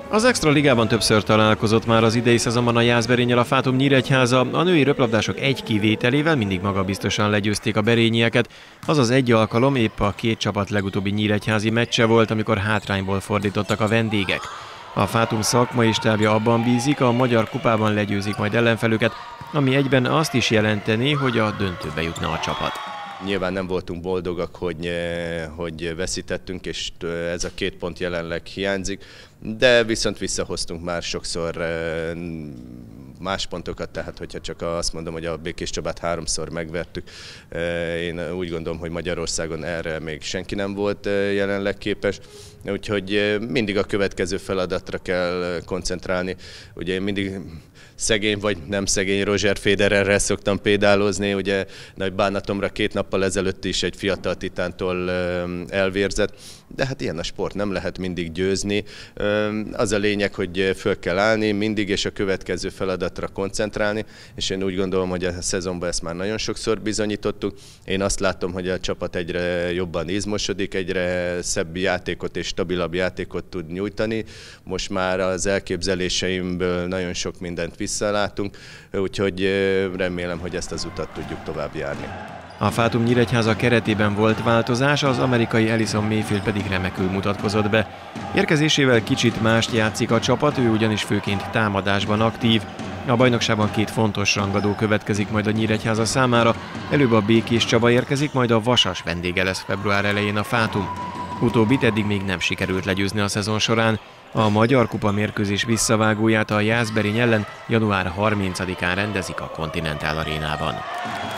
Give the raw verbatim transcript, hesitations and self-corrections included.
Az Extra Ligában többször találkozott már az idei szezonban a Jászberényel a Fátum Nyíregyháza, a női röplabdások egy kivételével mindig magabiztosan legyőzték a berényieket. Az az egy alkalom épp a két csapat legutóbbi nyíregyházi meccse volt, amikor hátrányból fordítottak a vendégek. A Fátum szakmai stábja abban bízik, a Magyar Kupában legyőzik majd ellenfelüket, ami egyben azt is jelenteni, hogy a döntőbe jutna a csapat. Nyilván nem voltunk boldogak, hogy, hogy veszítettünk, és ez a két pont jelenleg hiányzik, de viszont visszahoztunk már sokszor más pontokat, tehát hogyha csak azt mondom, hogy a Békés Csabát háromszor megvertük, én úgy gondolom, hogy Magyarországon erre még senki nem volt jelenleg képes, úgyhogy mindig a következő feladatra kell koncentrálni. Ugye én mindig szegény vagy nem szegény Roger Federerrel szoktam pédálozni, ugye nagy bánatomra két nappal ezelőtt is egy fiatal titántól elvérzett, de hát ilyen a sport, nem lehet mindig győzni. Az a lényeg, hogy föl kell állni mindig, és a következő feladatra koncentrálni, és én úgy gondolom, hogy a szezonban ezt már nagyon sokszor bizonyítottuk. Én azt látom, hogy a csapat egyre jobban izmosodik, egyre szebb játékot és stabilabb játékot tud nyújtani. Most már az elképzeléseimből nagyon sok mindent visszalátunk, úgyhogy remélem, hogy ezt az utat tudjuk tovább járni. A Fátum Nyíregyháza keretében volt változás, az amerikai Alison Mayfield pedig remekül mutatkozott be. Érkezésével kicsit mást játszik a csapat, ő ugyanis főként támadásban aktív. A bajnokságban két fontos rangadó következik majd a Nyíregyháza számára, előbb a Békés Csaba érkezik, majd a Vasas vendége lesz február elején a Fátum. Utóbbit eddig még nem sikerült legyőzni a szezon során. A Magyar Kupa mérkőzés visszavágóját a Jászberény ellen január harmincadikán rendezik a Continental Arénában.